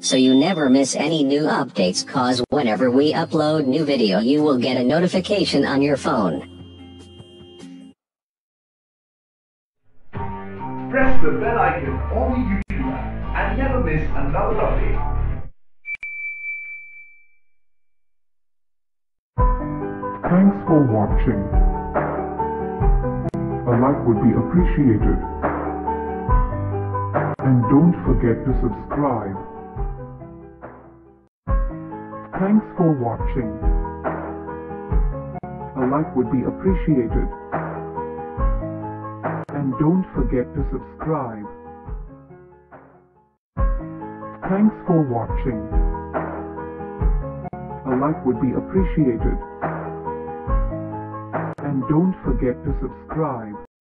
so you never miss any new updates, cause whenever we upload new video you will get a notification on your phone. Press the bell icon on the YouTube app and never miss another update. Thanks for watching. A like would be appreciated. And don't forget to subscribe. Thanks for watching. A like would be appreciated. And don't forget to subscribe. Thanks for watching. A like would be appreciated. And don't forget to subscribe.